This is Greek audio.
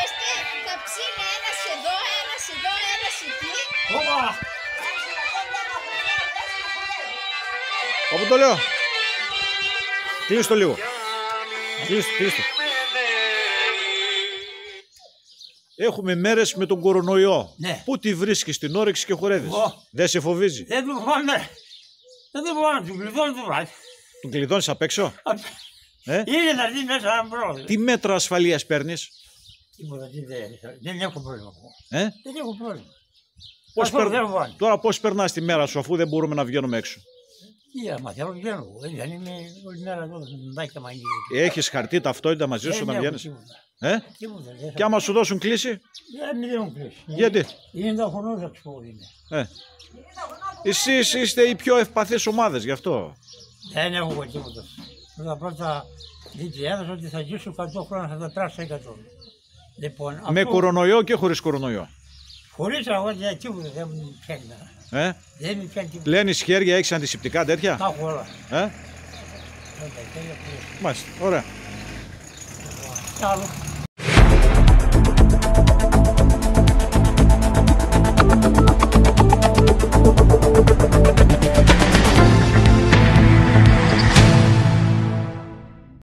Ξέρεις τι, θα ψήνει ένας εδώ, ένας εδώ, ένας εκεί. Όπου το λέω. Κλείστο λίγο. Κλείστο. Έχουμε μέρες με τον κορονοϊό. Ναι. Πού τη βρίσκεις την όρεξη και χορεύεις? Δεν σε φοβίζει? Δεν του φοβάμαι. Δεν του φοβάμαι, του κλειδώνει το βράδυ. Τον κλειδώνεις απ' έξω? Είναι να δει μέσα έναν πρόβλημα. Τι μέτρα ασφαλείας παίρνεις? Τίποτα, δεν έχω πρόβλημα. Δεν έχω πρόβλημα. Τώρα πώς περνάς τη μέρα σου αφού δεν μπορούμε να βγαίνουμε έξω? Τι άμα θέλω βγαίνω. Δεν είμαι όλη μέρα εδώ με τα μαγεία. Έχεις χαρτί ταυτότητα μαζί σου να βγαίνεις? Τίποτα. Και άμα σου δώσουν κλίση? Δεν έχουν κλείσει. Γιατί? Είναι τα χρονός να τους πω είναι. Εσείς είστε οι πιο ευπαθείς ομάδες γι' αυτό. Δεν έχω τίποτα. Πρώτα δίκαια ότι θα ζήσω 100 χρόνια, θα τα τράσω 100. Λοιπόν, με κορονοϊό και χωρίς κορονοϊό? Χωρίς αγώνα τίποτα δεν μου πιάνει. Δεν μου πιάνει τίποτα. Πλένεις χέρια, έχεις αντισηπτικά τέτοια? Τα έχω όλα. Μάλιστα, ωραία. Άλλο.